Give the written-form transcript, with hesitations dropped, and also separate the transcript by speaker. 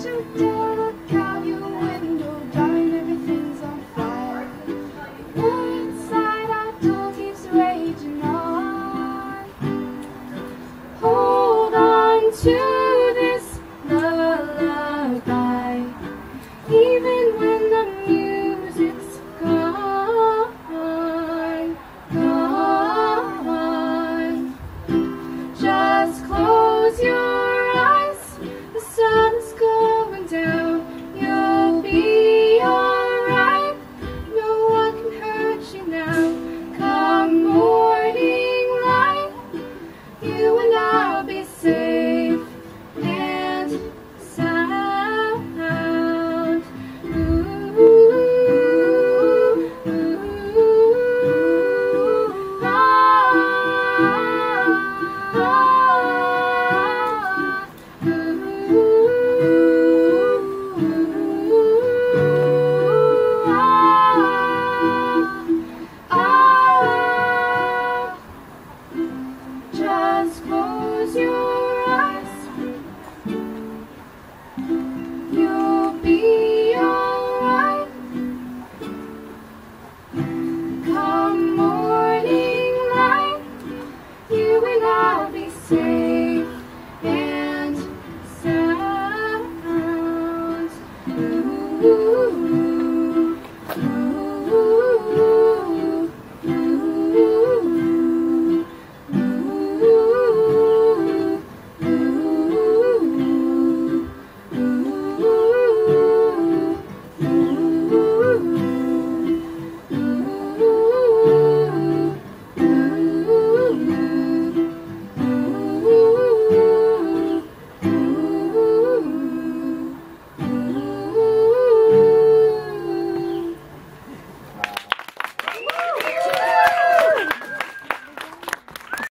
Speaker 1: you dare look out your window, darling, everything's on fire. Inside our door keeps raging on. Hold on to this lullaby, even when the music's gone, gone. Just close your eyes, the sun's going down. You'll be alright, no one can hurt you now. Come morning light, you and I'll be safe and sound. Ooh, ooh, ah, ah, just close your eyes, you'll be alright. Come morning light, you and I'll be safe and sound. Ooh.